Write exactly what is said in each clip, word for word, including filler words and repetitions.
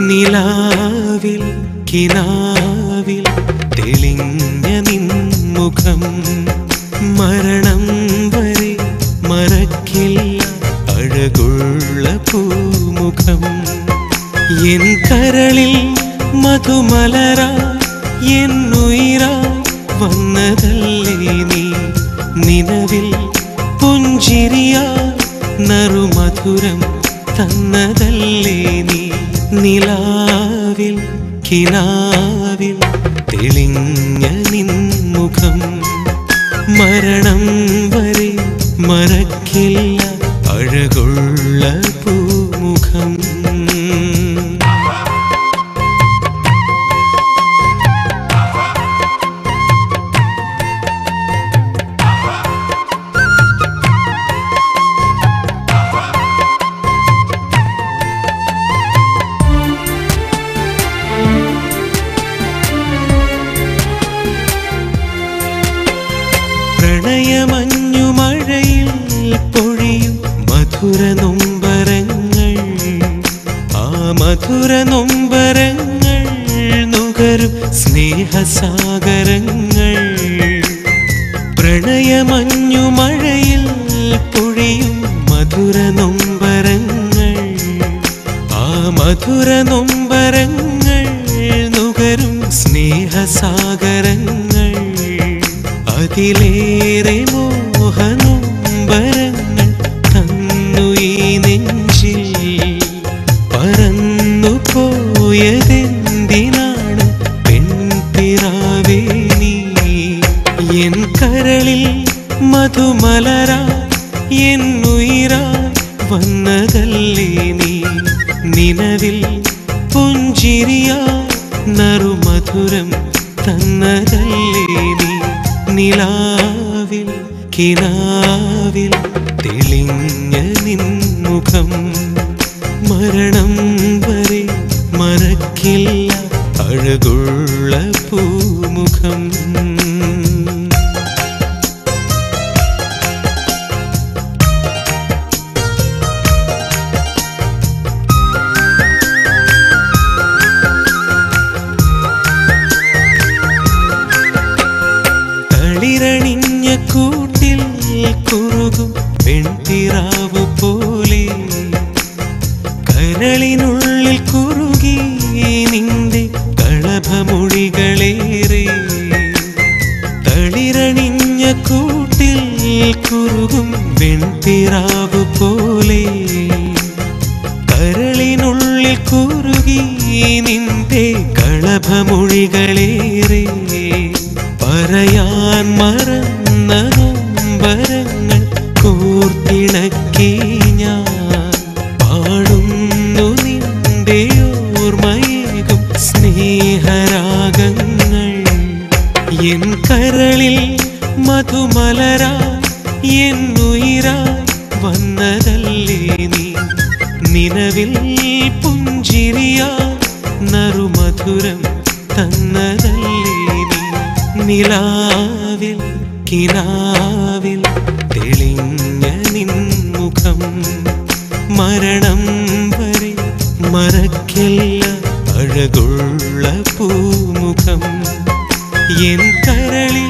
നിലാവിൽ കിനാവിൽ തെളിഞ്ഞ നിൻമുഖം മരണം വരെ മറക്കില്ല അഴകുള്ള പൂമുഖം എൻ കരളിൽ മധുമലരായി എന്നുയിരായി വന്നതല്ലേ നീ നിലവിൽ പുഞ്ചിരിയായി നറുമധുരം തന്നതല്ലേ നീ നിലാവിൽ കിനാവിൽ തെളിഞ്ഞ നിൻമുഖം മരണം വരെ മറക്കില്ല അഴകുള്ള പൂമുഖം പ്രണയമഞ്ഞു മഴയിൽ പൊഴിയും മധുര നൊമ്പരങ്ങൾ ആ മധുര നൊമ്പരങ്ങൾ നുകരും സ്നേഹസാഗരങ്ങൾ പ്രണയമഞ്ഞു മഴയിൽ പൊഴിയും മധുര നൊമ്പരങ്ങൾ ആ മധുര നൊമ്പരങ്ങൾ നുകരും സ്നേഹസാഗരങ്ങൾ അതിലേറെ മോഹനൊമ്പരങ്ങൾ തന്നു ഈ നെഞ്ചിൽ പറന്നു പോയതെന്തിനാണ് പെൺപിറാവേ നീ എൻ കരളിൽ മധുമലരായി എന്നുയിരായി വന്നതല്ലേ നീ നിലവിൽ പുഞ്ചിരിയായി നറുമധുരം തന്നതല്ലേ നീ നിലാവിൽ കിനാവിൽ തെളിഞ്ഞ നിൻമുഖം മരണം വരെ മറക്കില്ല അഴകുള്ള പൂമുഖം ിരണിഞ്ഞ കൂട്ടിൽ കുറുകും പെൺതിറാവു പോലെ കരളിനുള്ളിൽ കുറുകി നിന്റെ കളഭമൊഴികളേറെ തളിരണിഞ്ഞ കൂട്ടിൽ കുറുകും പെൺതിറാവു പോലെ കരളിനുള്ളിൽ കുറുകി നിന്റെ കളഭമൊഴികളേറെ പറയാൻ മറന്ന നൊമ്പരങ്ങൾ കോർത്തിണക്കി ഞാൻ പാടുന്നു നിന്റെ ഓർമ്മയേകും സ്നേഹരാഗങ്ങൾ എൻ കരളിൽ മധുമലരായി എന്നുയിരായി വന്നതല്ലേ നീ നിലവിൽ പുഞ്ചിരിയായി നറുമധുരം തന്നതല്ലേ നീ നിലാവിൽ കിനാവിൽ തെളിഞ്ഞ നിൻമുഖം മരണം വരെ മറക്കില്ല അഴകുള്ള പൂമുഖം എൻ കരളിൽ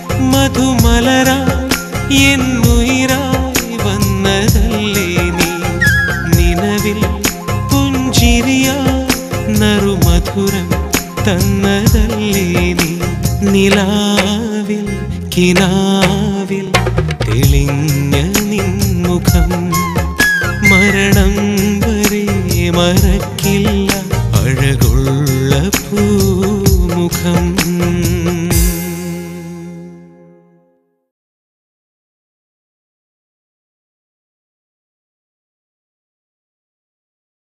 മധുമലരായി എന്നുയിരായി വന്നതല്ലേ നീ നിലവിൽ പുഞ്ചിരിയായി നറുമധുരം തന്നതല്ലേ നീ നിലാവിൽ കിനാവിൽ തെളിഞ്ഞ നിൻമുഖം മരണം വരെ മറക്കില്ല അഴകുള്ള പൂ